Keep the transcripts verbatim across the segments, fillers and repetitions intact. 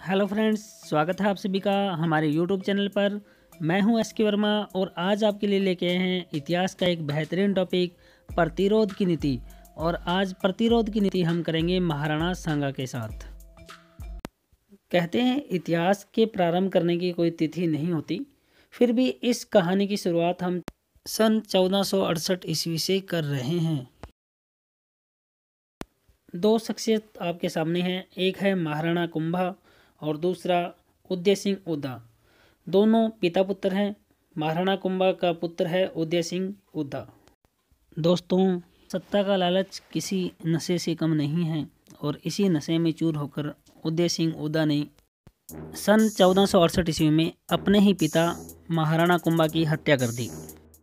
Hello friends, स्वागत है आप सभी का हमारे यूट्यूब चैनल पर। मैं हूं एस के वर्मा और आज आपके लिए लेके आए हैं इतिहास का एक बेहतरीन टॉपिक, प्रतिरोध की नीति। और आज प्रतिरोध की नीति हम करेंगे महाराणा सांगा के साथ। कहते हैं इतिहास के प्रारंभ करने की कोई तिथि नहीं होती, फिर भी इस कहानी की शुरुआत हम सन चौदह सौ अड़सठ ईस्वी से कर रहे हैं। दो शख्सियत आपके सामने हैं, एक है महाराणा कुंभा और दूसरा उदय सिंह ओधा। दोनों पिता पुत्र हैं। महाराणा कुंभा का पुत्र है उदय सिंह ओधा। दोस्तों, सत्ता का लालच किसी नशे से कम नहीं है और इसी नशे में चूर होकर उदय सिंह ओधा ने सन चौदह सौ अड़सठ ईस्वी में अपने ही पिता महाराणा कुंभा की हत्या कर दी।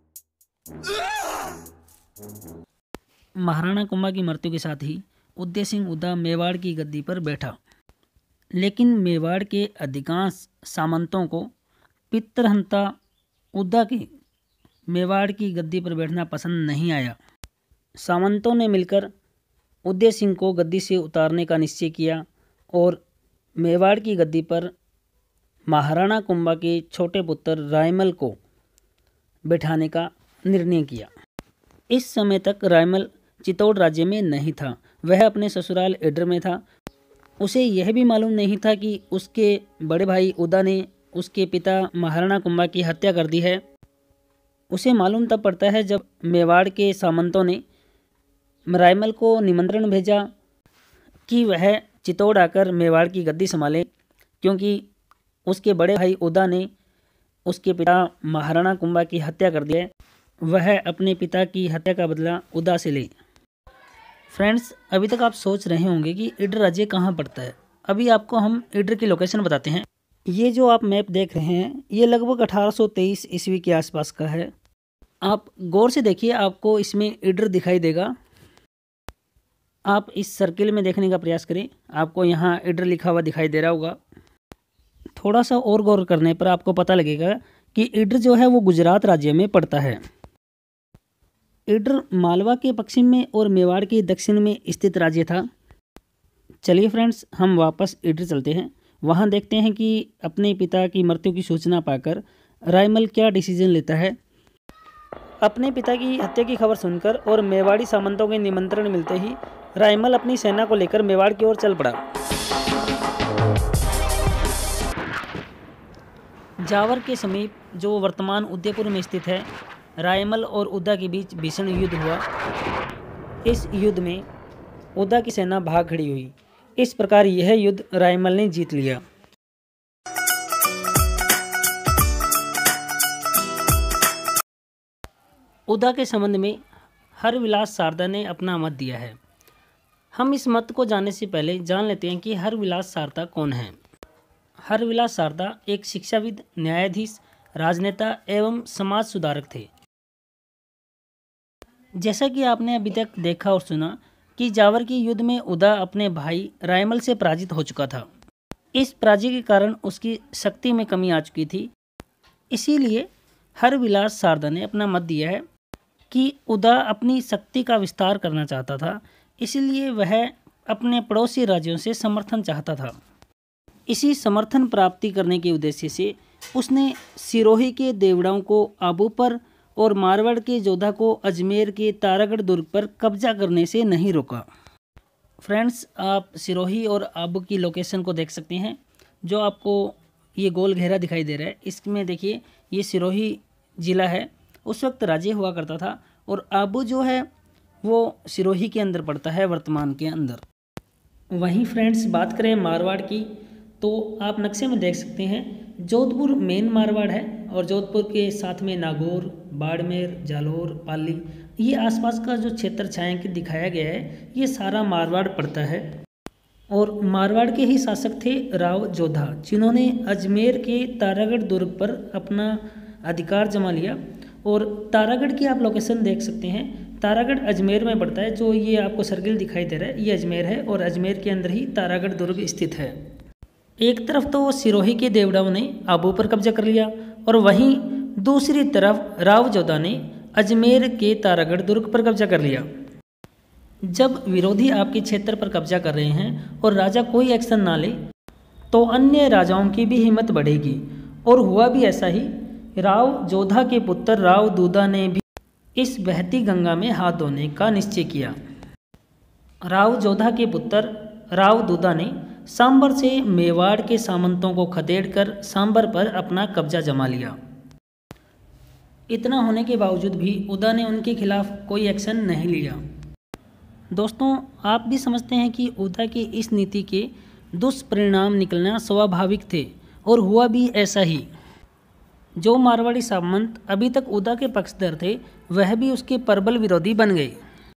महाराणा कुंभा की मृत्यु के साथ ही उदय सिंह ओधा मेवाड़ की गद्दी पर बैठा, लेकिन मेवाड़ के अधिकांश सामंतों को पितृहंता ओधा के मेवाड़ की गद्दी पर बैठना पसंद नहीं आया। सामंतों ने मिलकर उदय सिंह को गद्दी से उतारने का निश्चय किया और मेवाड़ की गद्दी पर महाराणा कुंभा के छोटे पुत्र रायमल को बैठाने का निर्णय किया। इस समय तक रायमल चित्तौड़ राज्य में नहीं था, वह अपने ससुराल एडर में था। उसे यह भी मालूम नहीं था कि उसके बड़े भाई ओधा ने उसके पिता महाराणा कुंभा की हत्या कर दी है। उसे मालूम तब पड़ता है जब मेवाड़ के सामंतों ने रायमल को निमंत्रण भेजा कि वह चित्तौड़ आकर मेवाड़ की गद्दी संभाले, क्योंकि उसके बड़े भाई ओधा ने उसके पिता महाराणा कुंभा की हत्या कर दी है। वह अपने पिता की हत्या का बदला ओधा से ले। फ्रेंड्स, अभी तक आप सोच रहे होंगे कि ईडर राज्य कहाँ पड़ता है। अभी आपको हम ईडर की लोकेशन बताते हैं। ये जो आप मैप देख रहे हैं, ये लगभग अठारह सौ तेईस ईस्वी के आसपास का है। आप गौर से देखिए, आपको इसमें ईडर दिखाई देगा। आप इस सर्किल में देखने का प्रयास करें, आपको यहाँ ईडर लिखा हुआ दिखाई दे रहा होगा। थोड़ा सा और गौर करने पर आपको पता लगेगा कि ईडर जो है वो गुजरात राज्य में पड़ता है। ईडर मालवा के पश्चिम में और मेवाड़ के दक्षिण में स्थित राज्य था। चलिए फ्रेंड्स, हम वापस ईडर चलते हैं। वहाँ देखते हैं कि अपने पिता की मृत्यु की सूचना पाकर रायमल क्या डिसीजन लेता है। अपने पिता की हत्या की खबर सुनकर और मेवाड़ी सामंतों के निमंत्रण मिलते ही रायमल अपनी सेना को लेकर मेवाड़ की ओर चल पड़ा। जावर के समीप, जो वर्तमान उदयपुर में स्थित है, रायमल और ओधा के बीच भीषण युद्ध हुआ। इस युद्ध में ओधा की सेना भाग खड़ी हुई। इस प्रकार यह युद्ध रायमल ने जीत लिया। ओधा के संबंध में हरविलास सारदा ने अपना मत दिया है। हम इस मत को जानने से पहले जान लेते हैं कि हरविलास सारदा कौन है। हरविलास सारदा एक शिक्षाविद, न्यायाधीश, राजनेता एवं समाज सुधारक थे। जैसा कि आपने अभी तक देखा और सुना कि जावर के युद्ध में ओधा अपने भाई रायमल से पराजित हो चुका था। इस पराजय के कारण उसकी शक्ति में कमी आ चुकी थी। इसीलिए हरविलास सारदा ने अपना मत दिया है कि ओधा अपनी शक्ति का विस्तार करना चाहता था, इसलिए वह अपने पड़ोसी राज्यों से समर्थन चाहता था। इसी समर्थन प्राप्ति करने के उद्देश्य से उसने सिरोही के देवड़ाओं को आबू पर और मारवाड़ के जोधा को अजमेर के तारागढ़ दुर्ग पर कब्जा करने से नहीं रोका। फ्रेंड्स, आप सिरोही और आबू की लोकेशन को देख सकते हैं। जो आपको ये गोल घेरा दिखाई दे रहा है, इसमें देखिए ये सिरोही जिला है। उस वक्त राज्य हुआ करता था और आबू जो है वो सिरोही के अंदर पड़ता है, वर्तमान के अंदर। वहीं फ्रेंड्स, बात करें मारवाड़ की, तो आप नक्शे में देख सकते हैं जोधपुर मेन मारवाड़ है और जोधपुर के साथ में नागौर, बाड़मेर, जालोर, पाली, ये आसपास का जो क्षेत्र छायांकित दिखाया गया है, ये सारा मारवाड़ पड़ता है। और मारवाड़ के ही शासक थे राव जोधा, जिन्होंने अजमेर के तारागढ़ दुर्ग पर अपना अधिकार जमा लिया। और तारागढ़ की आप लोकेशन देख सकते हैं, तारागढ़ अजमेर में पड़ता है। जो ये आपको सर्किल दिखाई दे रहा है, ये अजमेर है और अजमेर के अंदर ही तारागढ़ दुर्ग स्थित है। एक तरफ तो सिरोही के देवड़ाओं ने आबू पर कब्जा कर लिया और वहीं दूसरी तरफ राव जोधा ने अजमेर के तारागढ़ दुर्ग पर कब्जा कर लिया। जब विरोधी आपके क्षेत्र पर कब्जा कर रहे हैं और राजा कोई एक्शन ना ले, तो अन्य राजाओं की भी हिम्मत बढ़ेगी। और हुआ भी ऐसा ही। राव जोधा के पुत्र राव दूधा ने भी इस बहती गंगा में हाथ धोने का निश्चय किया। राव जोधा के पुत्र राव दूधा ने सांबर से मेवाड़ के सामंतों को खदेड़कर सांबर पर अपना कब्जा जमा लिया। इतना होने के बावजूद भी उदा ने उनके खिलाफ कोई एक्शन नहीं लिया। दोस्तों, आप भी समझते हैं कि उदा की इस नीति के दुष्परिणाम निकलना स्वाभाविक थे और हुआ भी ऐसा ही। जो मारवाड़ी सामंत अभी तक उदा के पक्षधर थे वह भी उसके प्रबल विरोधी बन गए।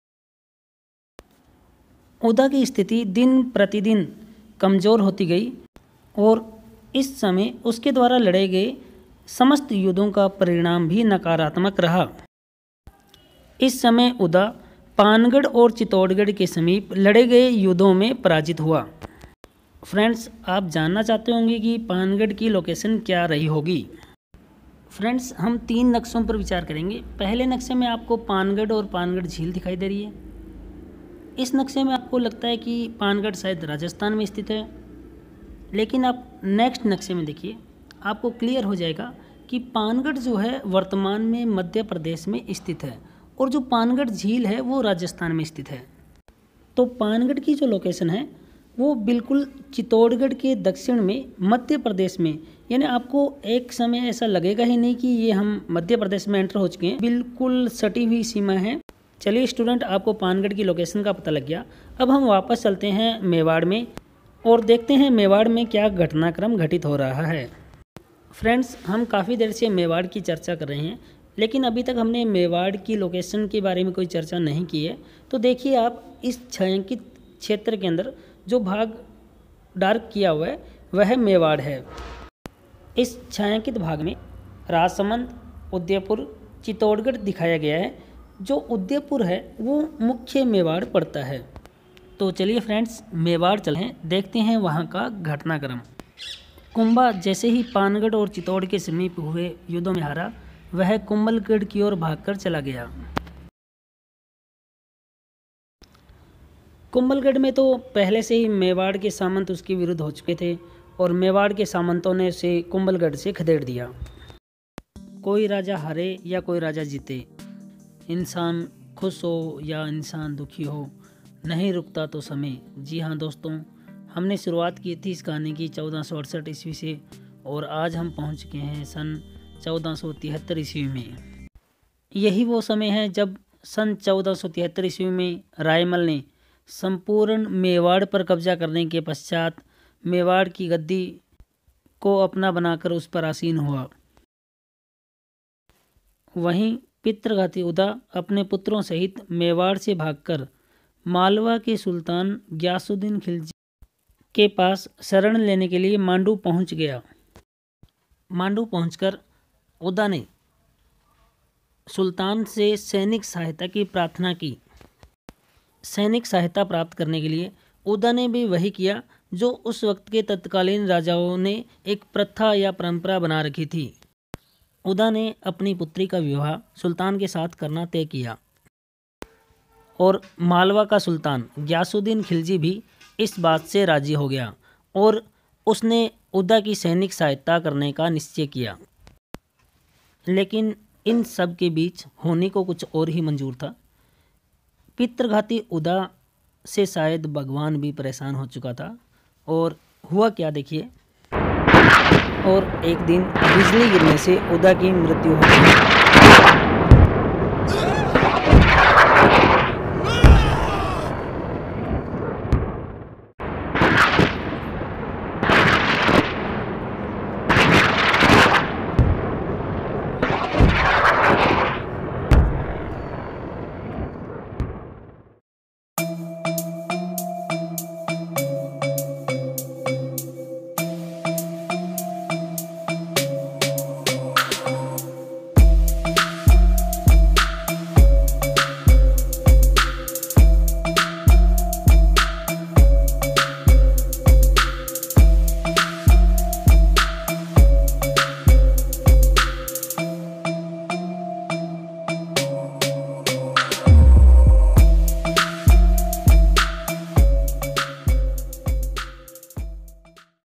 उदा की स्थिति दिन प्रतिदिन कमज़ोर होती गई और इस समय उसके द्वारा लड़े गए समस्त युद्धों का परिणाम भी नकारात्मक रहा। इस समय उदा पानगढ़ और चित्तौड़गढ़ के समीप लड़े गए युद्धों में पराजित हुआ। फ्रेंड्स, आप जानना चाहते होंगे कि पानगढ़ की लोकेशन क्या रही होगी। फ्रेंड्स, हम तीन नक्शों पर विचार करेंगे। पहले नक्शे में आपको पानगढ़ और पानगढ़ झील दिखाई दे रही है। इस नक्शे में आपको लगता है कि पानगढ़ शायद राजस्थान में स्थित है, लेकिन आप नेक्स्ट नक्शे में देखिए, आपको क्लियर हो जाएगा कि पानगढ़ जो है वर्तमान में मध्य प्रदेश में स्थित है और जो पानगढ़ झील है वो राजस्थान में स्थित है। तो पानगढ़ की जो लोकेशन है वो बिल्कुल चित्तौड़गढ़ के दक्षिण में मध्य प्रदेश में, यानी आपको एक समय ऐसा लगेगा ही नहीं कि ये हम मध्य प्रदेश में एंटर हो चुके हैं, बिल्कुल सटी हुई सीमा है। चलिए स्टूडेंट, आपको पानगढ़ की लोकेशन का पता लग गया। अब हम वापस चलते हैं मेवाड़ में और देखते हैं मेवाड़ में क्या घटनाक्रम घटित हो रहा है। फ्रेंड्स, हम काफ़ी देर से मेवाड़ की चर्चा कर रहे हैं, लेकिन अभी तक हमने मेवाड़ की लोकेशन के बारे में कोई चर्चा नहीं की है। तो देखिए, आप इस छायांकित क्षेत्र के अंदर जो भाग डार्क किया हुआ है वह मेवाड़ है। इस छायांकित भाग में राजसमंद, उदयपुर, चित्तौड़गढ़ दिखाया गया है। जो उदयपुर है वो मुख्य मेवाड़ पड़ता है। तो चलिए फ्रेंड्स, मेवाड़ चलें, देखते हैं वहाँ का घटनाक्रम। कुंभा जैसे ही पानगढ़ और चित्तौड़ के समीप हुए युद्धों में हारा, वह कुंभलगढ़ की ओर भागकर चला गया। कुंभलगढ़ में तो पहले से ही मेवाड़ के सामंत उसके विरुद्ध हो चुके थे और मेवाड़ के सामंतों ने उसे कुंभलगढ़ से खदेड़ दिया। कोई राजा हारे या कोई राजा जीते, इंसान खुश हो या इंसान दुखी हो, नहीं रुकता तो समय। जी हाँ दोस्तों, हमने शुरुआत की थी इस कहानी की चौदह सौ अड़सठ ईस्वी से और आज हम पहुँच चुके हैं सन चौदह सौ तिहत्तर ईस्वी में। यही वो समय है जब सन चौदह सौ तिहत्तर ईस्वी में रायमल ने संपूर्ण मेवाड़ पर कब्जा करने के पश्चात मेवाड़ की गद्दी को अपना बनाकर उस पर आसीन हुआ। वहीं पितृघाती उदा अपने पुत्रों सहित मेवाड़ से भागकर मालवा के सुल्तान ग्यासुद्दीन खिलजी के पास शरण लेने के लिए मांडू पहुंच गया। मांडू पहुंचकर उदा ने सुल्तान से सैनिक सहायता की प्रार्थना की। सैनिक सहायता प्राप्त करने के लिए उदा ने भी वही किया जो उस वक्त के तत्कालीन राजाओं ने एक प्रथा या परंपरा बना रखी थी। उदा ने अपनी पुत्री का विवाह सुल्तान के साथ करना तय किया और मालवा का सुल्तान ग्यासुद्दीन खिलजी भी इस बात से राजी हो गया और उसने उदा की सैनिक सहायता करने का निश्चय किया। लेकिन इन सब के बीच होने को कुछ और ही मंजूर था। पितृघाती उदा से शायद भगवान भी परेशान हो चुका था और हुआ क्या देखिए। और एक दिन बिजली गिरने से उदा की मृत्यु हो गई।